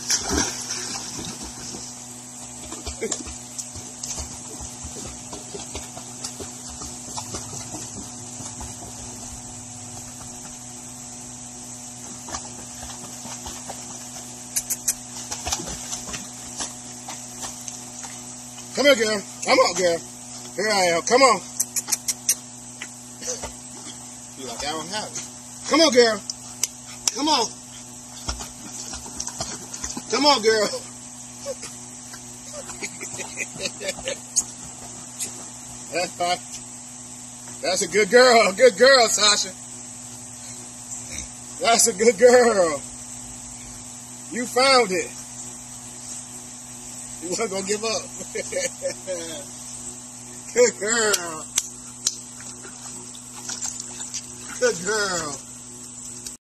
Come here, girl. Come on, girl. Here I am. Come on. You like I don't have it. Come on, girl. Come on. Come on, girl. That's a good girl. A good girl, Sasha. That's a good girl. You found it. You wasn't gonna give up. Good girl. Good girl.